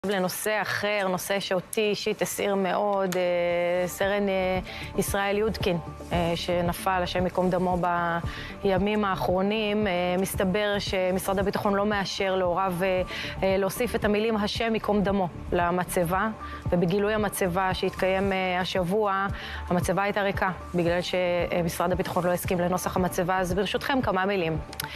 לנושא אחר, נושא שאותי אישית הסעיר מאוד, סרן ישראל יודקין, שנפל, השם ייקום דמו בימים האחרונים. מסתבר שמשרד הביטחון לא מאשר להוריו להוסיף את המילים השם ייקום דמו למצבה, ובגילוי המצבה שהתקיים השבוע, המצבה הייתה ריקה, בגלל שמשרד הביטחון לא הסכים לנוסח המצבה. אז ברשותכם כמה מילים.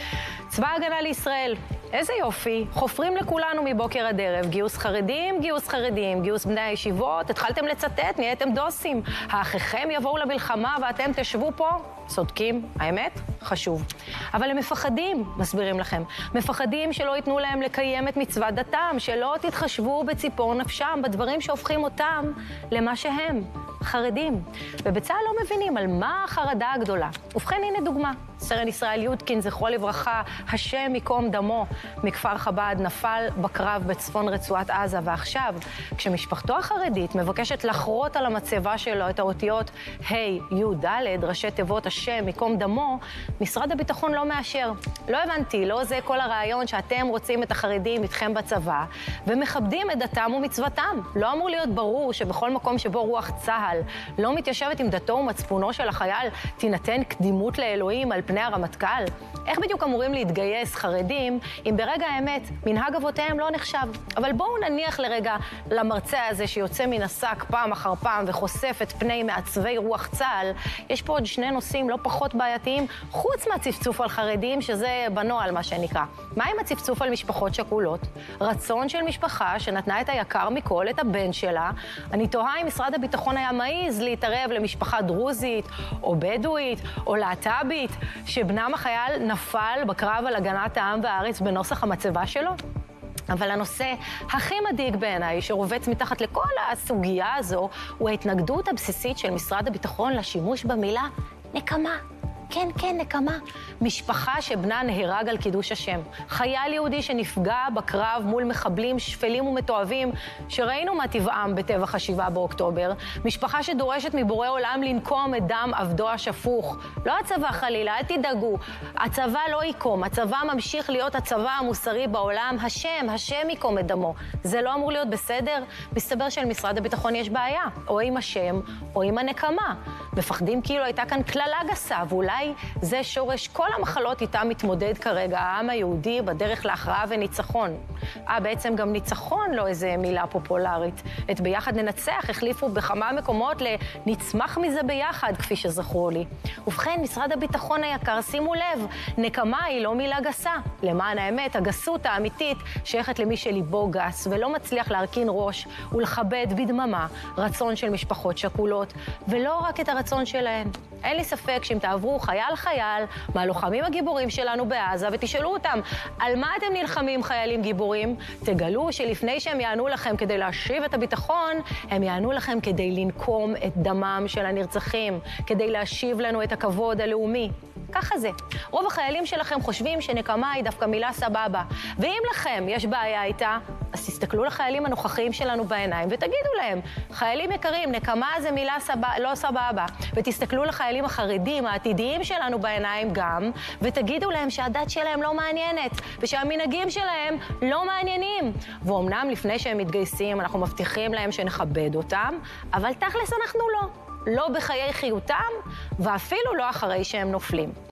צבא ההגנה לישראל, איזה יופי, חופרים לכולנו מבוקר עד ערב, גיוס חרדים, גיוס חרדים, גיוס בני הישיבות, התחלתם לצטט, נהייתם דוסים, האחיכם יבואו למלחמה ואתם תשבו פה? צודקים, האמת? חשוב. אבל הם מפחדים, מסבירים לכם, מפחדים שלא ייתנו להם לקיים את מצוות דתם, שלא תתחשבו בציפור נפשם, בדברים שהופכים אותם למה שהם, חרדים. ובצה"ל לא מבינים על מה החרדה הגדולה. ובכן, הנה דוגמה. סרן ישראל יודקין, זכרו לברכה, השם ייקום דמו, מכפר חב"ד, נפל בקרב בצפון רצועת עזה, ועכשיו, כשמשפחתו החרדית מבקשת לחרות על המצבה שלו את האותיות ה' י' ד', ראשי תיבות השם ייקום דמו, משרד הביטחון לא מאשר. לא הבנתי, לא זה כל הרעיון שאתם רוצים את החרדים איתכם בצבא, ומכבדים את דתם ומצוותם. לא אמור להיות ברור שבכל מקום שבו רוח צה"ל לא מתיישבת עם דתו ומצפונו של החייל, תינתן קדימות לאלוהים על פני הרמטכ"ל? איך בדיוק אמורים להתגייס חרדים אם ברגע האמת מנהג אבותיהם לא נחשב? אבל בואו נניח לרגע למרצה הזה שיוצא מן השק פעם אחר פעם וחושף את פני מעצבי רוח צה"ל. יש פה עוד שני נושאים לא פחות בעייתיים חוץ מהצפצוף על חרדים, שזה בנוהל מה שנקרא. מה עם הצפצוף על משפחות שכולות? רצון של משפחה שנתנה את היקר מכל, את הבן שלה. אני תוהה אם משרד הביטחון היה מעיז להתערב למשפחה דרוזית או בדואית או להט"בית שבנם החייל נפל בקרב על הגנת העם והארץ בנוסח המצבה שלו? אבל הנושא הכי מדאיג בעיניי, שרובץ מתחת לכל הסוגיה הזו, הוא ההתנגדות הבסיסית של משרד הביטחון לשימוש במילה נקמה. כן, כן, נקמה. משפחה שבנה נהרג על קידוש השם. חייל יהודי שנפגע בקרב מול מחבלים שפלים ומתועבים, שראינו מה טבעם בטבח ה7 באוקטובר. משפחה שדורשת מבורא עולם לנקום את דם עבדו השפוך. לא הצבא חלילה, אל תדאגו. הצבא לא יקום, הצבא ממשיך להיות הצבא המוסרי בעולם. השם יקום את דמו. זה לא אמור להיות בסדר? מסתבר שלמשרד הביטחון יש בעיה. או עם השם, או עם הנקמה. מפחדים כאילו הייתה כאן כללה גסה, ואולי זה שורש כל המחלות איתם מתמודד כרגע העם היהודי בדרך להכרעה וניצחון. בעצם גם ניצחון לא איזה מילה פופולרית. את ביחד ננצח החליפו בכמה מקומות לנצמח מזה ביחד, כפי שזכרו לי. ובכן, משרד הביטחון היקר, שימו לב, נקמה היא לא מילה גסה. למען האמת, הגסות האמיתית שייכת למי שליבו גס ולא מצליח להרכין ראש ולכבד בדממה רצון של משפחות שכולות, ולא רק את הרצון שלהן. אין לי ספק שאם תעברו חייל מהלוחמים הגיבורים שלנו בעזה ותשאלו אותם על מה אתם נלחמים חיילים גיבורים, תגלו שלפני שהם יענו לכם כדי להשיב את הביטחון, הם יענו לכם כדי לנקום את דמם של הנרצחים, כדי להשיב לנו את הכבוד הלאומי. ככה זה. רוב החיילים שלכם חושבים שנקמה היא דווקא מילה סבבה. ואם לכם יש בעיה איתה, אז תסתכלו לחיילים הנוכחיים שלנו בעיניים ותגידו להם, חיילים יקרים, נקמה זה מילה לא סבבה. ותסתכלו לחיילים החרדים העתידיים שלנו בעיניים גם, ותגידו להם שהדת שלהם לא מעניינת, ושהמנהגים שלהם לא מעניינים. ואומנם לפני שהם מתגייסים אנחנו מבטיחים להם שנכבד אותם, אבל תכלס אנחנו לא. לא בחיי חיותם, ואפילו לא אחרי שהם נופלים.